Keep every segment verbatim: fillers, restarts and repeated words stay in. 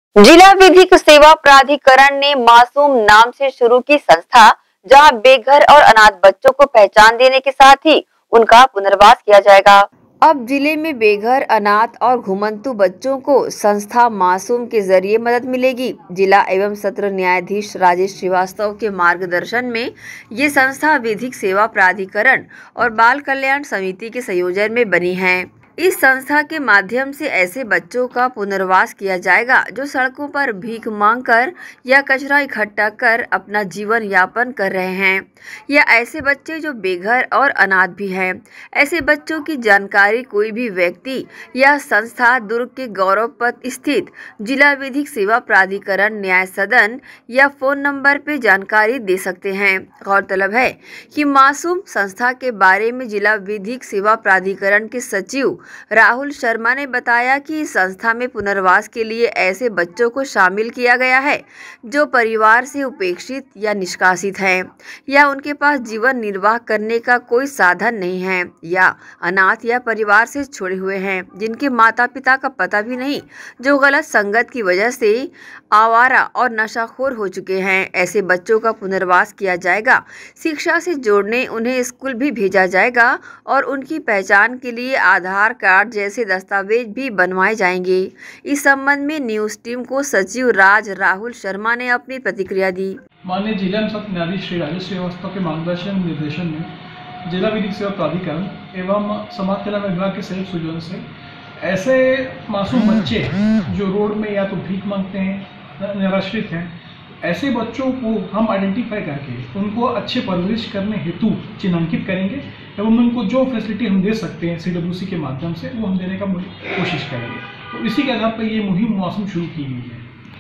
जिला विधिक सेवा प्राधिकरण ने मासूम नाम से शुरू की संस्था, जहां बेघर और अनाथ बच्चों को पहचान देने के साथ ही उनका पुनर्वास किया जाएगा। अब जिले में बेघर, अनाथ और घुमंतु बच्चों को संस्था मासूम के जरिए मदद मिलेगी। जिला एवं सत्र न्यायाधीश राजेश श्रीवास्तव के मार्गदर्शन में ये संस्था विधिक सेवा प्राधिकरण और बाल कल्याण समिति के संयोजन में बनी है। इस संस्था के माध्यम से ऐसे बच्चों का पुनर्वास किया जाएगा जो सड़कों पर भीख मांगकर या कचरा इकट्ठा कर अपना जीवन यापन कर रहे हैं, या ऐसे बच्चे जो बेघर और अनाथ भी हैं। ऐसे बच्चों की जानकारी कोई भी व्यक्ति या संस्था दुर्ग के गौरव पथ स्थित जिला विधिक सेवा प्राधिकरण न्याय सदन या फोन नंबर पर जानकारी दे सकते हैं। गौरतलब है कि मासूम संस्था के बारे में जिला विधिक सेवा प्राधिकरण के सचिव राहुल शर्मा ने बताया कि इस संस्था में पुनर्वास के लिए ऐसे बच्चों को शामिल किया गया है जो परिवार से उपेक्षित या निष्कासित हैं, या उनके पास जीवन निर्वाह करने का कोई साधन नहीं है, या अनाथ या परिवार से छोड़े हुए हैं, जिनके माता पिता का पता भी नहीं, जो गलत संगत की वजह से आवारा और नशाखोर हो चुके हैं। ऐसे बच्चों का पुनर्वास किया जाएगा, शिक्षा से जोड़ने उन्हें स्कूल भी भेजा जाएगा और उनकी पहचान के लिए आधार कार्ड जैसे दस्तावेज भी बनवाए जाएंगे। इस संबंध में न्यूज टीम को सचिव राज राहुल शर्मा ने अपनी प्रतिक्रिया दी। माननीय जिला एवं सत्र न्यायाधीश श्री राजेश श्रीवास्तव के मार्गदर्शन निर्देशन में जिला विधिक सेवा प्राधिकरण एवं समाज कल्याण विभाग के संयुक्त सुजन से ऐसे मासूम बच्चे जो रोड में या तो भीख मांगते हैं, निराश्रित हैं, ऐसे बच्चों को हम आइडेंटिफाई करके उनको अच्छे परवरिश करने हेतु चिन्हांकित करेंगे एवं उनको जो फैसिलिटी हम दे सकते हैं सीडब्ल्यूसी के माध्यम से वो हम देने का कोशिश करेंगे। तो इसी के आधार पर ये मुहिम मासूम शुरू की गई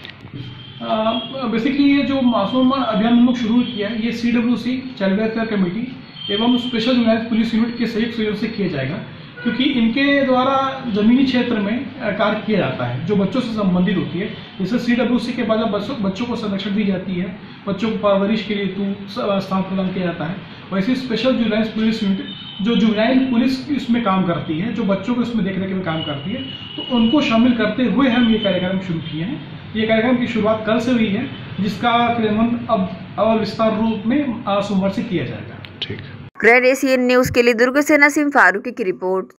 है। बेसिकली ये जो मासूम अभियान हम लोग शुरू किया है ये सीडब्ल्यूसी चाइल्ड वेलफेयर कमेटी एवं स्पेशल यूनाइटेड पुलिस यूनिट के संयुक्त सहयोग से किया जाएगा, क्योंकि इनके द्वारा जमीनी क्षेत्र में कार्य किया जाता है जो बच्चों से संबंधित होती है। जैसे सीडब्ल्यूसी के बाद बच्चों बच्चों को संरक्षण दी जाती है, बच्चों को परवरिश के लिए हेतु स्थान प्रदान किया जाता है, वैसे स्पेशल जुवेनाइल पुलिस यूनिट जो जुवेनाइल पुलिस इसमें काम करती है, जो बच्चों को इसमें देखने के लिए काम करती है, तो उनको शामिल करते हुए हम ये कार्यक्रम शुरू किए हैं। ये कार्यक्रम की शुरुआत कल से हुई है, जिसका क्रियान्वयन अब और विस्तार रूप में सोमवार से किया जाएगा। ठीक। ग्रेड एशियन न्यूज के लिए दुर्ग से नसीम फारूकी की रिपोर्ट।